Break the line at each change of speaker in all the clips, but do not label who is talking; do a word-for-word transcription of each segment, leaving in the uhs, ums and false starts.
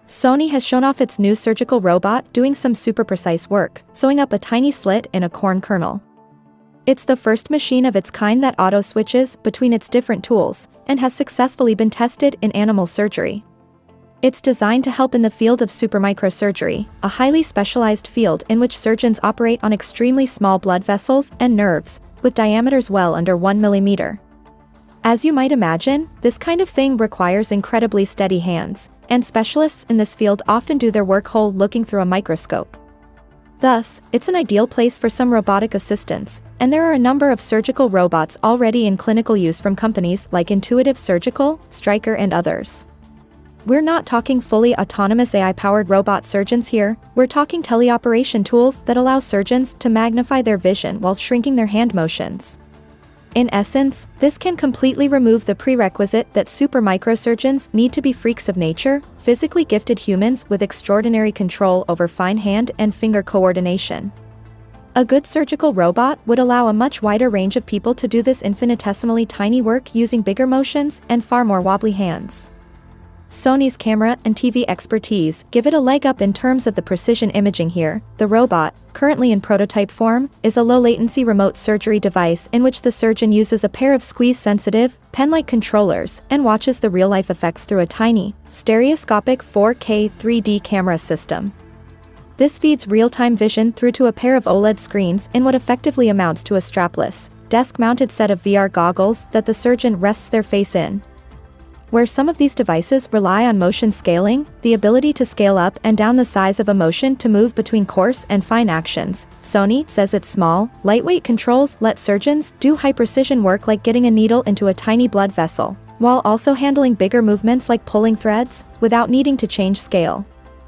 Sony has shown off its new surgical robot doing some super precise work, sewing up a tiny slit in a corn kernel. It's the first machine of its kind that auto-switches between its different tools, and has successfully been tested in animal surgery. It's designed to help in the field of supramicrosurgery, a highly specialized field in which surgeons operate on extremely small blood vessels and nerves, with diameters well under one millimeter. As you might imagine, this kind of thing requires incredibly steady hands, and specialists in this field often do their work whole looking through a microscope. Thus, it's an ideal place for some robotic assistance, and there are a number of surgical robots already in clinical use from companies like Intuitive Surgical, Stryker and others. We're not talking fully autonomous A I-powered robot surgeons here, we're talking teleoperation tools that allow surgeons to magnify their vision while shrinking their hand motions. In essence, this can completely remove the prerequisite that supramicrosurgeons need to be freaks of nature, physically gifted humans with extraordinary control over fine hand and finger coordination. A good surgical robot would allow a much wider range of people to do this infinitesimally tiny work using bigger motions and far more wobbly hands. Sony's camera and T V expertise give it a leg up in terms of the precision imaging here. The robot, currently in prototype form, is a low-latency remote surgery device in which the surgeon uses a pair of squeeze-sensitive, pen-like controllers and watches the real-life effects through a tiny, stereoscopic four K three D camera system. This feeds real-time vision through to a pair of OLED screens in what effectively amounts to a strapless, desk-mounted set of V R goggles that the surgeon rests their face in. Where some of these devices rely on motion scaling, the ability to scale up and down the size of a motion to move between coarse and fine actions, Sony says its small, lightweight controls let surgeons do high-precision work like getting a needle into a tiny blood vessel, while also handling bigger movements like pulling threads, without needing to change scale.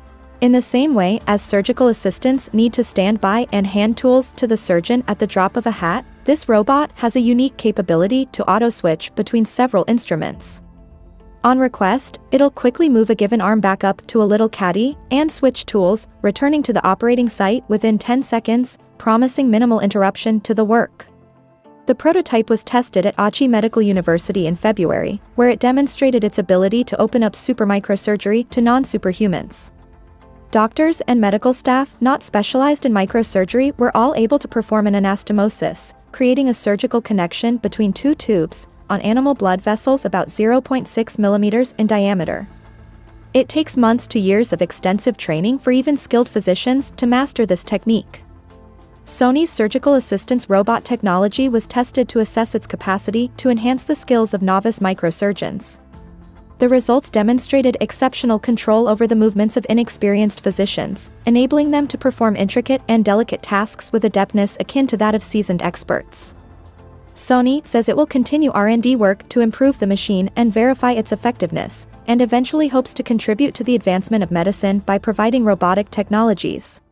In the same way as surgical assistants need to stand by and hand tools to the surgeon at the drop of a hat, this robot has a unique capability to auto-switch between several instruments. On request, it'll quickly move a given arm back up to a little caddy, and switch tools, returning to the operating site within ten seconds, promising minimal interruption to the work. The prototype was tested at Aichi Medical University in February, where it demonstrated its ability to open up supramicrosurgery to non-superhumans. Doctors and medical staff not specialized in microsurgery were all able to perform an anastomosis, creating a surgical connection between two tubes, on animal blood vessels about zero point six millimeters in diameter. It takes months to years of extensive training for even skilled physicians to master this technique. Sony's surgical assistance robot technology was tested to assess its capacity to enhance the skills of novice microsurgeons. The results demonstrated exceptional control over the movements of inexperienced physicians, enabling them to perform intricate and delicate tasks with adeptness akin to that of seasoned experts. Sony says it will continue R and D work to improve the machine and verify its effectiveness, and eventually hopes to contribute to the advancement of medicine by providing robotic technologies.